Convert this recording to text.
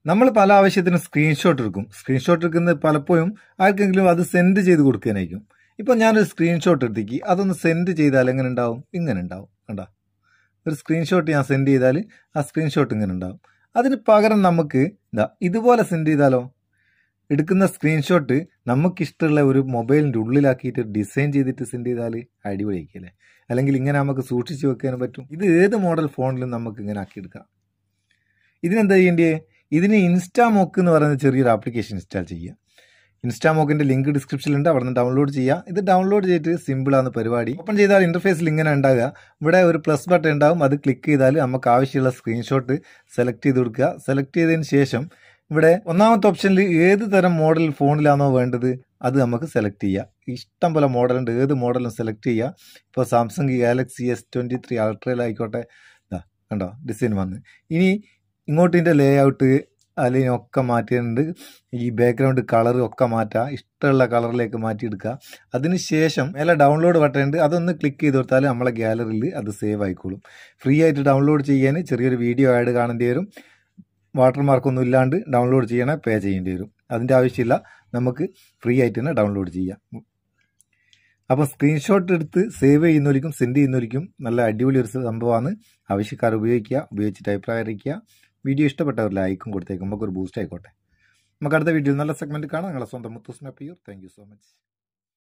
നമ്മൾ പല ആവശ്യത്തിനും സ്ക്രീൻഷോട്ട് എടുക്കും. സ്ക്രീൻഷോട്ട് എടുക്കുന്നത് പലപ്പോഴും ആർക്കെങ്കിലും അത് സെൻഡ് ചെയ്ത് കൊടുക്കാനായിരിക്കും. ഇപ്പം ഞാനൊരു സ്ക്രീൻഷോട്ട് എടുത്തേക്ക് അതൊന്ന് സെൻഡ് ചെയ്താൽ എങ്ങനെ ഉണ്ടാവും? ഇങ്ങനെ ഉണ്ടാവും. കണ്ടാ, ഒരു സ്ക്രീൻഷോട്ട് ഞാൻ സെൻഡ് ചെയ്താൽ ആ സ്ക്രീൻഷോട്ട് ഇങ്ങനെ ഉണ്ടാവും. അതിന് പകരം നമുക്ക് ഇതുപോലെ സെൻഡ് ചെയ്താലോ? എടുക്കുന്ന സ്ക്രീൻഷോട്ട് നമുക്കിഷ്ടമുള്ള ഒരു മൊബൈലിൻ്റെ ഉള്ളിലാക്കിയിട്ട് ഡിസൈൻ ചെയ്തിട്ട് സെൻഡ് ചെയ്താൽ അടിപൊളിയാക്കിയല്ലേ? അല്ലെങ്കിൽ ഇങ്ങനെ നമുക്ക് സൂക്ഷിച്ച് വെക്കാനും പറ്റും. ഇത് ഏത് മോഡൽ ഫോണിലും നമുക്ക് ഇങ്ങനെ ആക്കിയെടുക്കാം. ഇതിനെന്താ ചെയ്യേണ്ടത്? ഇതിന് ഇൻസ്റ്റാമോക്ക് എന്ന് പറയുന്ന ചെറിയൊരു ആപ്ലിക്കേഷൻ ഇൻസ്റ്റാൾ ചെയ്യുക. ഇൻസ്റ്റാമോക്കിൻ്റെ ലിങ്ക് ഡിസ്ക്രിപ്ഷനിലുണ്ട്, അവിടെ നിന്ന് ഡൗൺലോഡ് ചെയ്യുക. ഇത് ഡൗൺലോഡ് ചെയ്തിട്ട് സിമ്പിളാണ് പരിപാടി. ഓപ്പൺ ചെയ്താൽ ഇൻ്റർഫേസിൽ ഇങ്ങനെ ഉണ്ടാകുക. ഇവിടെ ഒരു പ്ലസ് ബട്ടൺ ഉണ്ടാകും, അത് ക്ലിക്ക് ചെയ്താൽ നമുക്ക് ആവശ്യമുള്ള സ്ക്രീൻഷോട്ട് സെലക്ട് ചെയ്ത് കൊടുക്കുക. സെലക്ട് ചെയ്തതിന് ശേഷം ഇവിടെ ഒന്നാമത്തെ ഓപ്ഷനിൽ ഏത് തരം മോഡൽ ഫോണിലാണോ വേണ്ടത് അത് നമുക്ക് സെലക്ട് ചെയ്യുക. ഇഷ്ടം പോലെ മോഡലുണ്ട്, ഏത് മോഡലും സെലക്ട് ചെയ്യുക. ഇപ്പോൾ സാംസങ് ഗാലക്സി S23 അൾട്രയിലായിക്കോട്ടെ. കണ്ടോ, ഡിസൈൻ വന്ന്. ഇനി ഇങ്ങോട്ടിൻ്റെ ലേ ഔട്ട് അല്ലെങ്കിൽ ഒക്കെ മാറ്റിയിട്ടുണ്ട്. ഈ ബാക്ക്ഗ്രൗണ്ട് കളർ ഒക്കെ മാറ്റുക, ഇഷ്ടമുള്ള കളറിലേക്ക് മാറ്റിയെടുക്കുക. അതിന് ശേഷം മേലെ ഡൗൺലോഡ് ബട്ടൺ ഉണ്ട്, അതൊന്ന് ക്ലിക്ക് ചെയ്ത് കൊടുത്താൽ നമ്മളെ ഗാലറിയിൽ അത് സേവ് ആയിക്കോളും. ഫ്രീ ആയിട്ട് ഡൗൺലോഡ് ചെയ്യാൻ ചെറിയൊരു വീഡിയോ ആഡ് കാണേണ്ടി വരും. വാട്ടർമാർക്കൊന്നും ഇല്ലാണ്ട് ഡൗൺലോഡ് ചെയ്യണേ പേ ചെയ്യേണ്ടി വരും. അതിൻ്റെ ആവശ്യമില്ല, നമുക്ക് ഫ്രീ ആയിട്ട് തന്നെ ഡൗൺലോഡ് ചെയ്യാം. അപ്പോൾ സ്ക്രീൻഷോട്ട് എടുത്ത് സേവ് ചെയ്യുന്നവരിക്കും സെൻഡ് ചെയ്യുന്നവരിക്കും നല്ല അടിപൊളി ഒരു സംഭവമാണ്. ആവശ്യക്കാർ ഉപയോഗിക്കുക, ഉപയോഗിച്ചിട്ട് അഭിപ്രായം അറിയിക്കുക. വീഡിയോ ഇഷ്ടപ്പെട്ടവർ ലൈക്കും കൊടുത്തേക്കും, നമുക്കൊരു ബൂസ്റ്റ് ആയിക്കോട്ടെ. നമുക്ക് അടുത്ത വീഡിയോയിൽ നല്ല സെഗ്മെൻറ്റ് കാണാം. നിങ്ങളെ സ്വന്തം Muthoos Meppayur. Thank you so much.